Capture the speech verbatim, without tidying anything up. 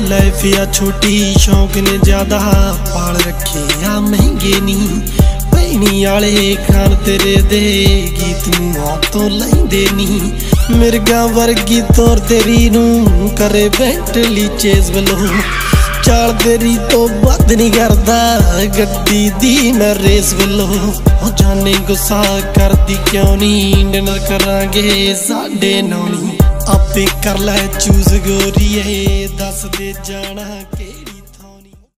life या छोटी शौक ने ज्यादा पाल रखे या महंगे नी पैनी आले खान तेरे दे गीत नूं तो लैंदे नी मिर्गा वर्गी तौर तेरी नू करे बेंटली चेज वलो चाल तेरी तो बात नहीं करदा गड्डी दी मैं रेस वलो जाने गुस्सा करदी क्यों नहीं डिनर करांगे साढ़े नौ आपे कर लै चूज गोरीए दस दे जाना के